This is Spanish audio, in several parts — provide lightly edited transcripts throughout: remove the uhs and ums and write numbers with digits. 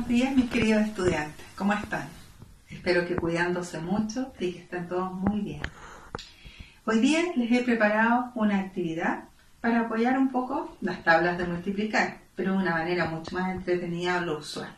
buenos días mis queridos estudiantes, ¿cómo están? Espero que cuidándose mucho y que estén todos muy bien. Hoy día les he preparado una actividad para apoyar un poco las tablas de multiplicar, pero de una manera mucho más entretenida de lo usual.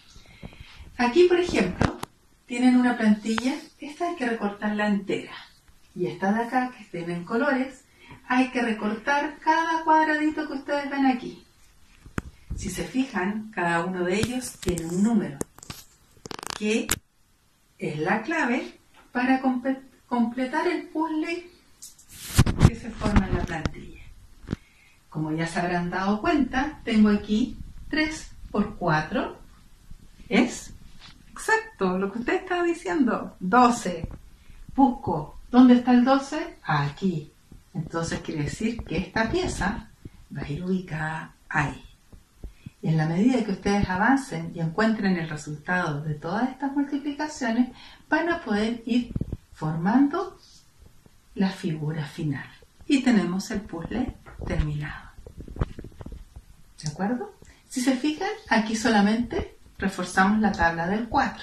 Aquí, por ejemplo, tienen una plantilla, esta hay que recortarla entera, y esta de acá, que tienen colores, hay que recortar cada cuadradito que ustedes ven aquí. Si se fijan, cada uno de ellos tiene un número, que es la clave para completar el puzzle que se forma en la plantilla. Como ya se habrán dado cuenta, tengo aquí 3 por 4, es exacto lo que usted estaba diciendo, 12. Busco, ¿dónde está el 12? Aquí. Entonces quiere decir que esta pieza va a ir ubicada ahí. Y en la medida que ustedes avancen y encuentren el resultado de todas estas multiplicaciones, van a poder ir formando la figura final. Y tenemos el puzzle terminado. ¿De acuerdo? Si se fijan, aquí solamente reforzamos la tabla del 4.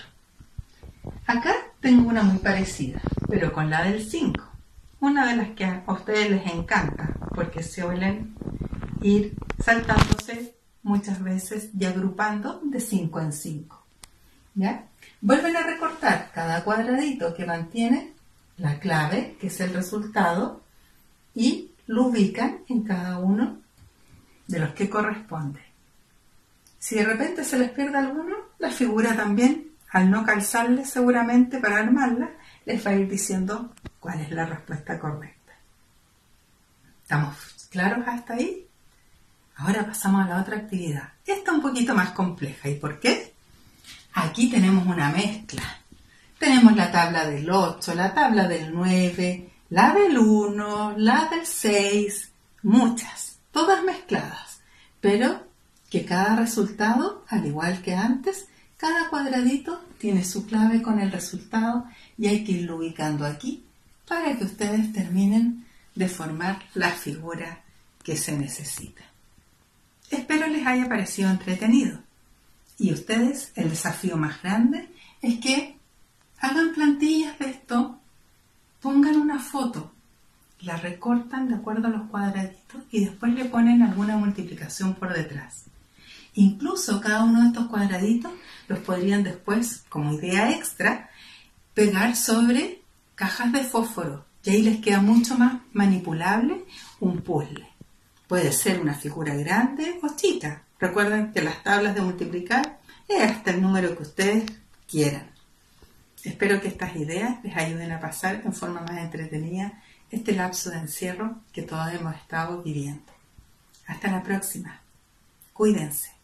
Acá tengo una muy parecida, pero con la del 5. Una de las que a ustedes les encanta, porque suelen ir saltándose muchas veces y agrupando de 5 en 5. ¿Ya? Vuelven a recortar cada cuadradito que mantiene la clave, que es el resultado, y lo ubican en cada uno de los que corresponde. Si de repente se les pierde alguno, la figura también, al no calzarle seguramente para armarla, les va a ir diciendo cuál es la respuesta correcta. ¿Estamos claros hasta ahí? Ahora pasamos a la otra actividad. Esta un poquito más compleja. ¿Y por qué? Aquí tenemos una mezcla. Tenemos la tabla del 8, la tabla del 9, la del 1, la del 6, muchas, todas mezcladas. Pero que cada resultado, al igual que antes, cada cuadradito tiene su clave con el resultado y hay que irlo ubicando aquí para que ustedes terminen de formar la figura que se necesita. Espero les haya parecido entretenido. Y ustedes, el desafío más grande es que hagan plantillas de esto, pongan una foto, la recortan de acuerdo a los cuadraditos y después le ponen alguna multiplicación por detrás. Incluso cada uno de estos cuadraditos los podrían después, como idea extra, pegar sobre cajas de fósforo y ahí les queda mucho más manipulable un puzzle. Puede ser una figura grande o chica. Recuerden que las tablas de multiplicar es hasta el número que ustedes quieran. Espero que estas ideas les ayuden a pasar en forma más entretenida este lapso de encierro que todos hemos estado viviendo. Hasta la próxima. Cuídense.